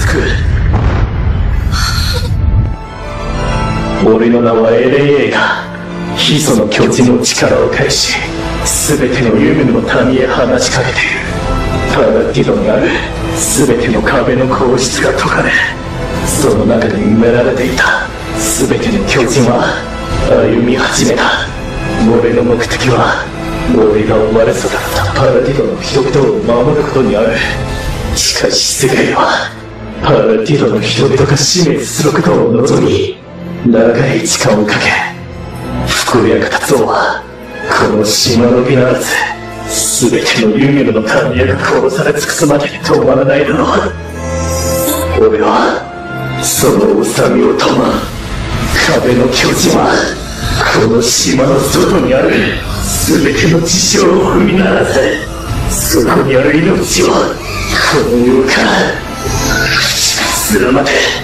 つく。俺の名はエレン・エーガ。ヒ素の巨人の力を返し、全てのユムの民へ話しかけている。パラディドにある全ての壁の口実が解かれ、その中に埋められていた全ての巨人は歩み始めた。俺の目的は俺が生まれ育ったパラディドの人々を守ることにある。しかし世界はパラディドの人々が死滅することを望み、長い時間をかけ、福役達夫はこの島のみならず全てのユミルの民へが殺され尽くすまでに止まらないだろう。俺はその治みを止まん。壁の巨人はこの島の外にある全ての事象を踏み鳴らせ、そこにある命をこの世から駆逐するまで。